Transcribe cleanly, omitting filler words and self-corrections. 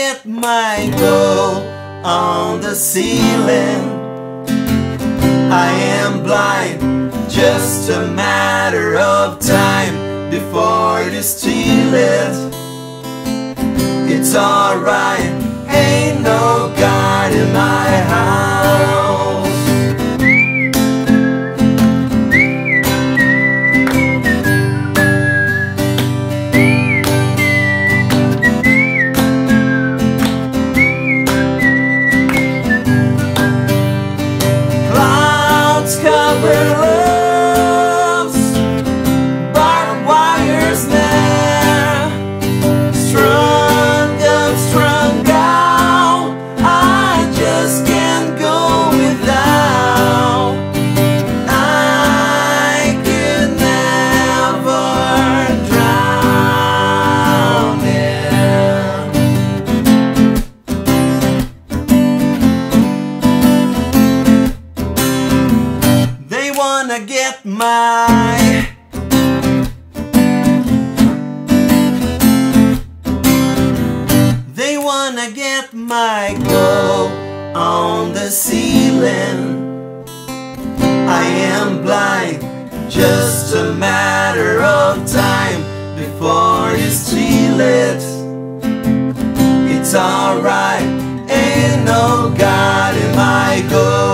get my goal on the ceiling. I am blind, just a matter of time before you steal it. It's alright, ain't no God in my house. Clouds cover roofs, barbed wires there, strung up, strung out, I just can't go without. I could never drown in. They wanna get my They wanna get my goal on the ceiling. I am blind, just a matter of time before you steal it. It's alright, ain't no God in my goal.